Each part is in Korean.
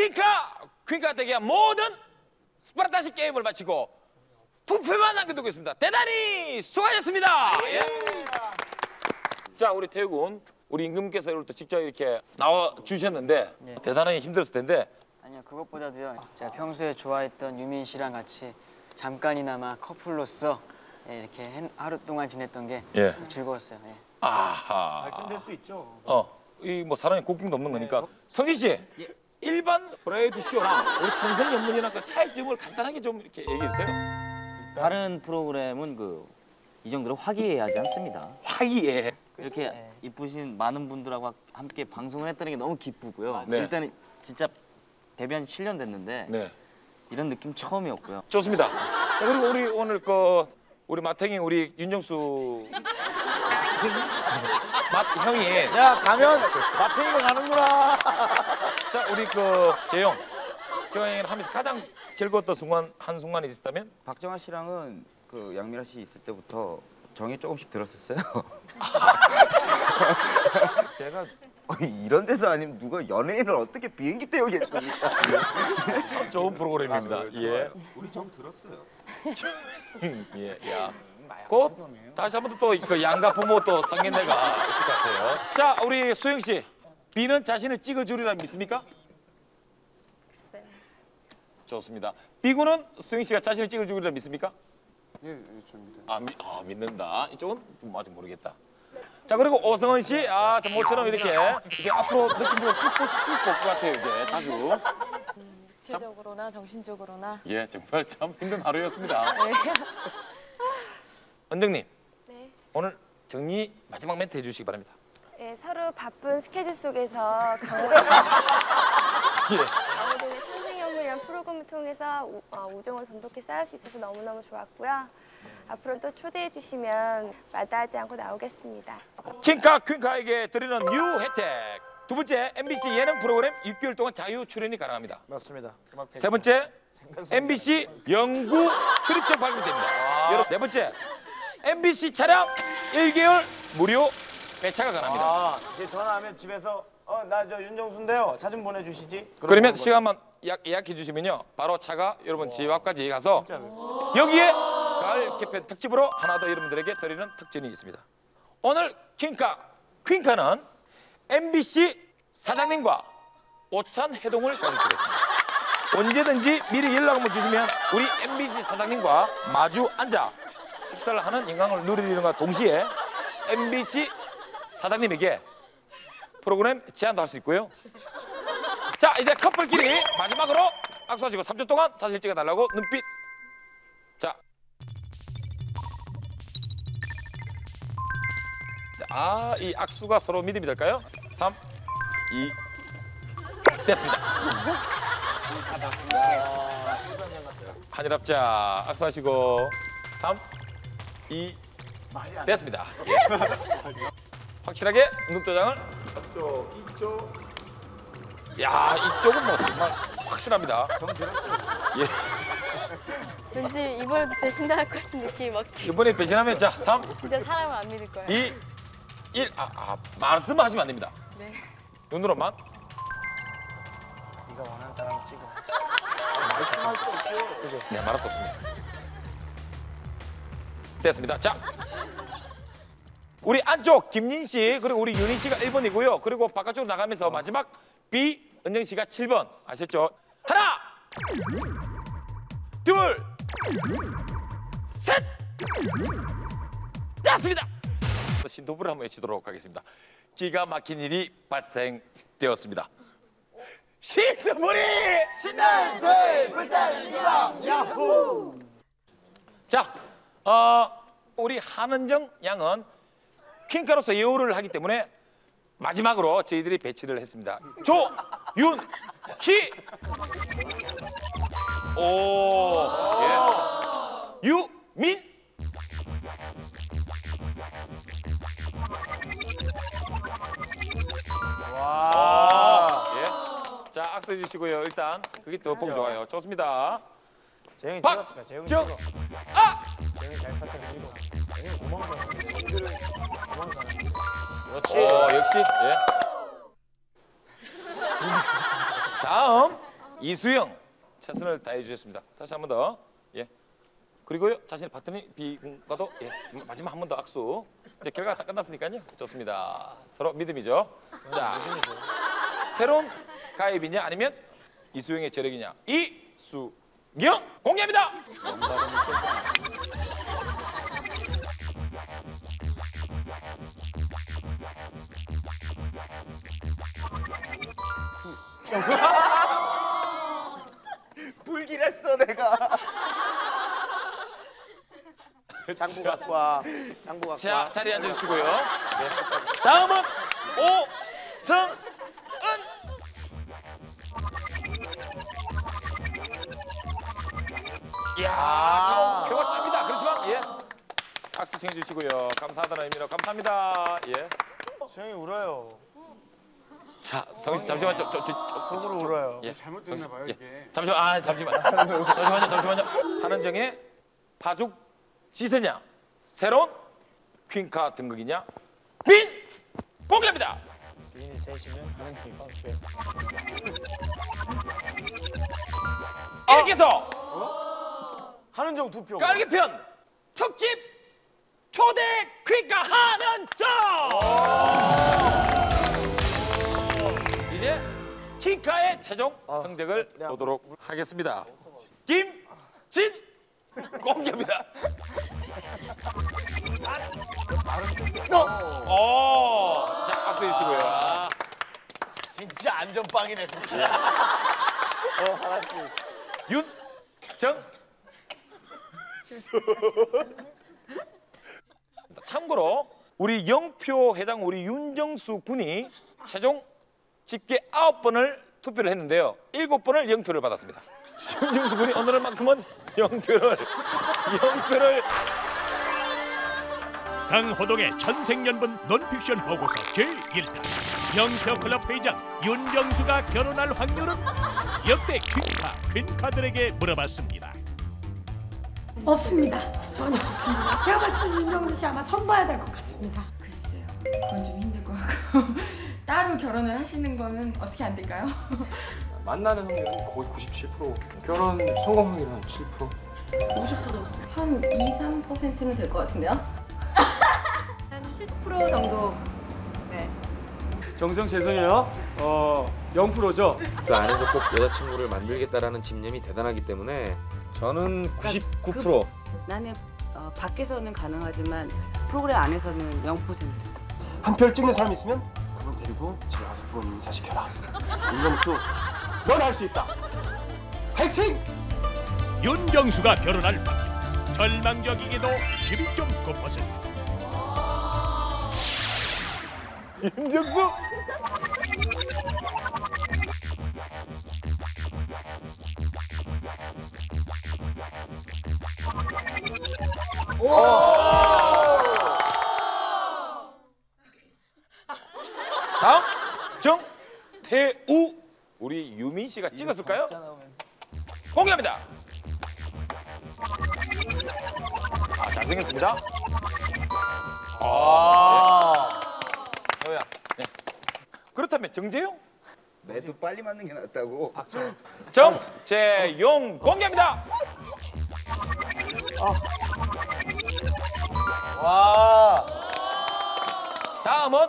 퀸카 대기한 모든 스파르타식 게임을 마치고 투표만 남겨두고 있습니다. 대단히 수고하셨습니다. 예. 자, 우리 태우군, 우리 임금께서 오늘 또 직접 이렇게 나와 주셨는데 대단히 힘들었을 텐데. 아니요, 그것보다도요. 제가 평소에 좋아했던 유민 씨랑 같이 잠깐이나마 커플로서 이렇게 하루 동안 지냈던 게 즐거웠어요. 예. 아하. 발전될 수 있죠. 이 뭐 사람이 국경도 없는 거니까. 성진 씨, 일반 브라이드 쇼랑 우리 천생연분이랑 그 차이점을 간단하게 좀 이렇게 얘기해 주세요. 다른 프로그램은 이 정도로 화기애애하지 않습니다. 화기애애. 이렇게 이쁘신 많은 분들하고 함께 방송을 했다는 게 너무 기쁘고요. 네. 일단은 진짜 데뷔한 지 7년 됐는데 네. 이런 느낌 처음이었고요. 좋습니다. 자, 그리고 우리 오늘 우리 마탱이 우리 윤정수 형이 야, 가면 마탱이가 가는구나. 자, 우리 재영 하면서 가장 즐거웠던 순간이 있었다면? 박정아 씨랑은 양미라 씨 있을 때부터 정이 조금씩 들었었어요. 제가 이런 데서 아니면 누가 연예인을 어떻게 비행기 태우겠습니까? 참 좋은 프로그램입니다. 예. 우리 정 들었어요. 예, 야. 곧 다시 한 번 또 양가 부모 또 상견례가 있을 것 같아요. 자, 우리 수영 씨, B는 자신을 찍어주리라 믿습니까? 글쎄요. 좋습니다. B군은 수영 씨가 자신을 찍어주리라 믿습니까? 예, 좀 믿어요. 믿는다. 이쪽은 좀 아직 모르겠다. 자, 그리고 오성은 씨, 참 모처럼 이렇게 이제 앞으로 느낌으로 쭉 볼 것 같아요, 이제 자주. 육체적으로나 정신적으로나. 예, 정말 참 힘든 하루였습니다. 네. 은정님, 네. 오늘 정리 마지막 멘트 해주시기 바랍니다. 네, 서로 바쁜 스케줄 속에서 예. 강호동의 천생연분이라는 프로그램을 통해서 우정을 돈독히 쌓을 수 있어서 너무너무 좋았고요. 앞으로 또 초대해 주시면 마다하지 않고 나오겠습니다. 퀸카에게 드리는 뉴 혜택. 두 번째, MBC 예능 프로그램 6개월 동안 자유 출연이 가능합니다. 맞습니다. 세 번째, MBC 영구 출입증 발급됩니다. 네 번째, MBC 차량 1개월 무료 배차가 가능합니다. 이제 전화하면 집에서 나 저 윤정수인데요. 차 좀 보내주시지. 그러면 시간만 예약해 주시면요, 바로 차가 여러분 집 앞까지 가서 진짜로. 여기에 가을 개편 특집으로 하나 더 여러분들에게 드리는 특전이 있습니다. 오늘 퀸카는 MBC 사장님과 오찬 회동을 가지겠습니다. 언제든지 미리 연락 한번 주시면 우리 MBC 사장님과 마주 앉아 식사를 하는 영광을 누리는 것과 동시에 MBC 사장님에게 프로그램 제안도 할 수 있고요. 자, 이제 커플끼리 마지막으로 악수하시고 3초 동안 사진 찍어달라고 눈빛. 자, 이 악수가 서로 믿음이 될까요? 3, 2, 됐습니다. 한일합자 악수하시고 3, 2, 됐습니다. 예. 확실하게 눈도장을 이쪽. 야, 이쪽은 뭐 정말 확실합니다. 예. 왠지 이번에도 배신당할 것 같은 느낌이 막 지금. 이번에 배신하면 자, 3, 진짜 사람을 안 믿을 거예요. 2, 1. 말씀하시면 안 됩니다. 네. 눈으로만. 네가 원하는 사람 찍어. 네, 말할 수 없습니다. 됐습니다. 자, 우리 안쪽 김민 씨 그리고 우리 윤희 씨가 1번이고요. 그리고 바깥쪽으로 나가면서 마지막 B 은정 씨가 7번 아셨죠? 하나, 둘, 셋, 됐습니다. 신도부를 한번 외치도록 하겠습니다. 기가 막힌 일이 발생되었습니다. 신도부리 신난들 불달리라 야호. 자, 우리 한은정 양은 퀸카로서 예우를 하기 때문에 마지막으로 저희들이 배치를 했습니다. 조윤희, 예. 유민, 와. 예. 자, 악수해 주시고요. 일단 그게 또 보기 좋아요. 좋습니다. 재영이 박, 찍었을까? 재영이 정, 찍어. 재영이 잘 부탁드리고. 재영이 도망가는 그렇지. 역시. 예. 다음 이수영 최선을 다해 주셨습니다. 다시 한 번 더. 예. 그리고요 자신의 파트너 비군과도 예, 마지막 한 번 더 악수. 이제 결과가 다 끝났으니까요. 좋습니다. 서로 믿음이죠. 자, 새로운 가입이냐 아니면 이수영의 재력이냐? 이수영 공개합니다. 불길했어 내가. 장부 갖고 와. 장부 갖고 자, 와. 자리에 앉으시고요. 네. 다음은 오성은. 이야, 표가 짭니다. 그렇지만 예, 박수 챙겨주시고요. 감사하다는 의미로 감사합니다. 예. 수영이 울어요. 자, 성희 씨 잠시만 속으로 울어요. 예. 잘못됐나 봐요 이게. 잠시만, 잠시만요. 한은정의 파죽 지세냐, 새로운 퀸카 등극이냐, 빈 공개합니다. 빈이 셋이면 하는 게 빡세. 이렇게 해서 한은정 2표. 깔개편 특집 초대 퀸카 한은정. 이제 퀸카의 최종 성적을 보도록 하겠습니다. 김진 공개합니다. 자, 박수 주시고요. 진짜 안전빵이네. 윤정. 참고로 우리 영표 회장 우리 윤정수 군이 최종 집계 9번을 투표를 했는데요. 7번을 0표를 받았습니다. 윤정수 군이 오늘만큼은 0표를 강호동의 천생연분 논픽션 보고서 제1탄 영표 클럽 회장 윤정수가 결혼할 확률은? 역대 퀸카들에게 물어봤습니다. 없습니다. 전혀 없습니다. 제가 봤을 때 윤정수 씨 아마 선봐야 될 것 같습니다. 글쎄요. 그건 좀 힘들 것 같고 따로 결혼을 하시는 거는 어떻게 안 될까요? 만나는 확률은 거의 97%, 결혼 성공 확률은 한 7%. 50%? 한 2~3%는 될 것 같은데요? 한 70% 정도. 네. 정성 죄송해요. 0%죠. 그 안에서 꼭 여자친구를 만들겠다라는 집념이 대단하기 때문에 저는 99%. 나는 밖에서는 가능하지만 프로그램 안에서는 0%. 한 표 찍는 사람 있으면 그분 데리고 집에 가서 부모님 인사시켜라. 윤정수, 넌 할 수 있다. 화이팅! 윤정수가 결혼할 확률 절망적이게도 12.9%. 윤정수. 다음 정태우 우리 유민 씨가 찍었을까요? 공개합니다. 잘생겼습니다. 네. 그렇다면 정재용? 매도 빨리 맞는 게 낫다고. 정재용 공개합니다. 와. 다음은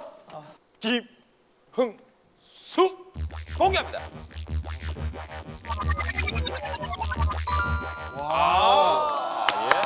김흥수 공개합니다. 예.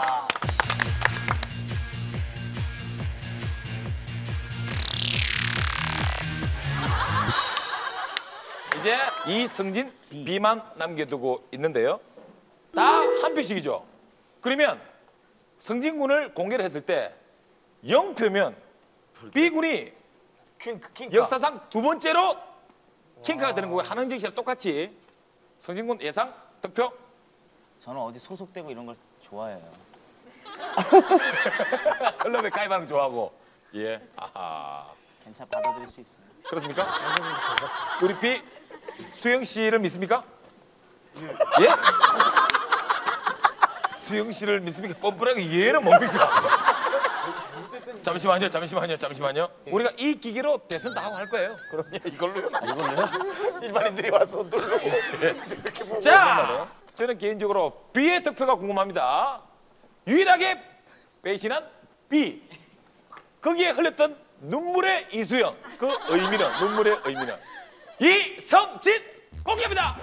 이제 이승진 B만 남겨두고 있는데요. 다 한 표씩이죠. 그러면 승진 군을 공개를 했을 때 0표면 B군이 퀸카. 역사상 2번째로 킹카가 되는 거고요. 한은정 씨랑 똑같이. 승진 군 예상 득표? 저는 어디 소속되고 이런 걸 좋아해요. 클럽에 가입하는 거 좋아하고. 예. 아하. 괜찮아, 받아들일 수 있어요. 그렇습니까? 우리 B 수영 씨를 믿습니까? 예? 수영 씨를 믿습니까? 뻔뻔하게 얘는 뭡니까? 잠시만요. 우리가 이 기계로 대선 다 하고 할 거예요. 그럼요, 이걸로요. 이걸로요? 일반인들이 와서 누르고. 자, 저는 개인적으로 B의 득표가 궁금합니다. 유일하게 배신한 B. 거기에 흘렸던 눈물의 이수영. 그 의미는, 눈물의 의미는 이성진 공개합니다.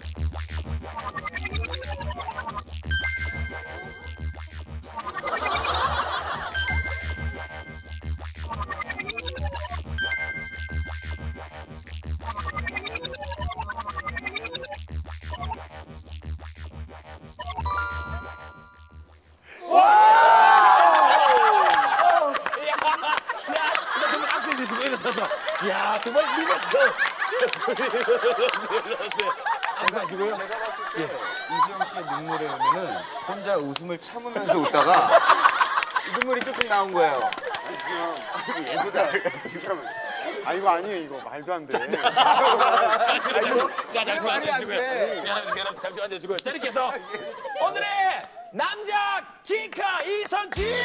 야, 정말 믿었어. 하시고요. 제가 봤을 때 이수영 씨의 눈물의 의미는 혼자 웃음을 참으면서 웃다가 눈물이 쭉쭉 나온 거예요. 얘보다 진짜. 아 이거 아니에요 이거 말도 안 돼. 자, 잠시만 앉으시고요. 미안합니다. 잠시만 앉으시고요. 자, 이렇게 해서 오늘의 남자 킹카 이선진.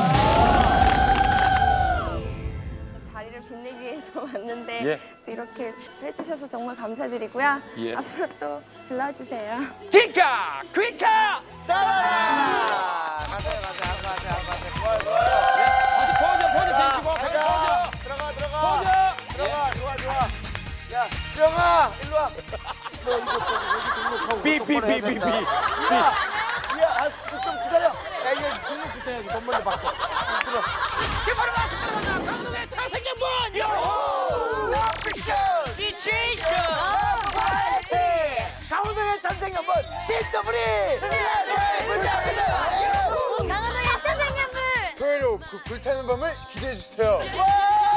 자리를 빛내기 위해서 왔는데 예. 또 이렇게 해주셔서 정말 감사드리고요. 예. 앞으로 또 불러주세요. 킹카 퀸카 따라! 가세요. 포즈 제시고 들어가. 야, 수영아, 일로 와. 삐삐삐삐삐. 야, 좀 기다려. 야, 이게 등록부터 해야지. 돈 먼저 받고. 들어. 바로 나왔습니다. 감독의 잘생긴 분. 픽션! 시츄에이션. 강호동의 잘생긴 분, 진더블이! 강호동의 잘생긴 분! 토요일 오후 그 불타는 밤을 기대해 주세요.